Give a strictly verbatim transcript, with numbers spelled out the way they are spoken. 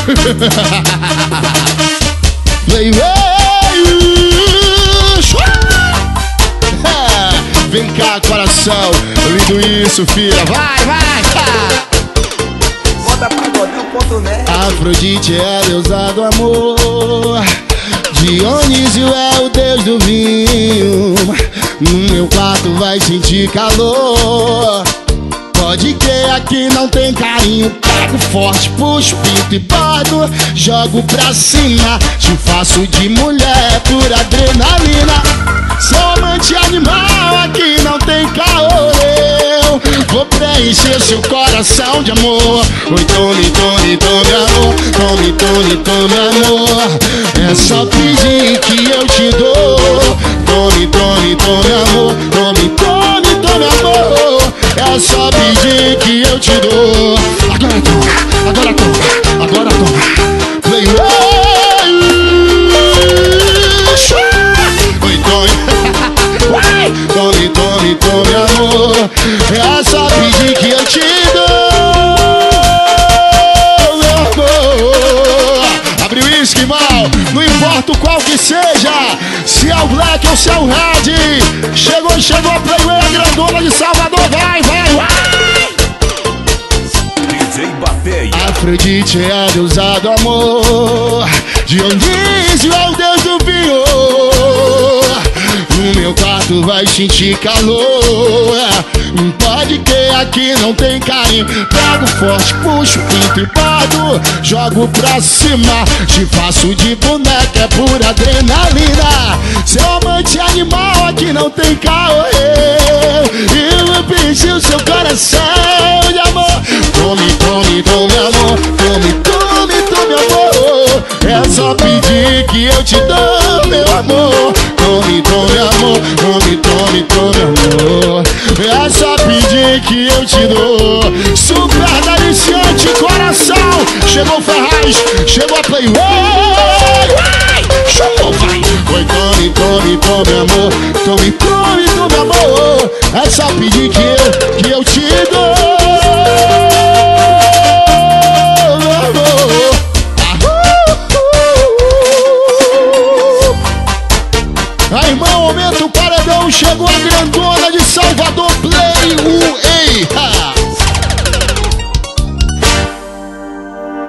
Play, vem cá, coração, lindo isso, filha. Vai, vai, Moda pagodinho ponto net. Afrodite é a deusa do amor, Dionísio é o deus do vinho. No meu quarto vai sentir calor. Pode crer, aqui não tem carinho. Pego forte, puxo, pinto e bordo, jogo pra cima. Te faço de mulher por adrenalina. Seu amante animal, aqui não tem caô. Eu vou preencher seu coração de amor. Oi, tome, tome, tome amor. Tome, tome, tome amor. É só pedir que eu te dou. Tome, tome, tome amor. Tome, tome, tome amor. É só pedir que eu te dou. Agora toma, agora toma, agora toma. Play, oi, tome. Tome, tome, tome amor. É só pedir que eu te dou, meu amor. Abre o uísque, mal. Não importa o qual que seja, se é o Black ou se é o Red. Chegou, chegou a Playway, a grandona de Salvador. Vai, vai, vai. D J Bateia. Afrodite é a deusa do amor, Dionísio é o deus do vinho. No meu quarto vai sentir calor. Pode que aqui não tem carinho. Pego forte, puxo, pinto e bordo, jogo pra cima. Te faço de boneca, é pura adrenalina. Seu amante animal, aqui não tem caô. Eu vou pedir o seu coração de amor. Tome, tome, tome amor. Tome, tome, tome amor. É só pedir que eu te dou, meu amor. Tome, tome amor. Tome, tome, tome amor. É só pedir que eu te dou. Super deliciante, coração. Chegou o Ferraz, chegou a Playway. Chegou, vai. Oi, tome, tome, tome amor. Tome, tome, tome amor. É só pedir que eu, que eu te dou.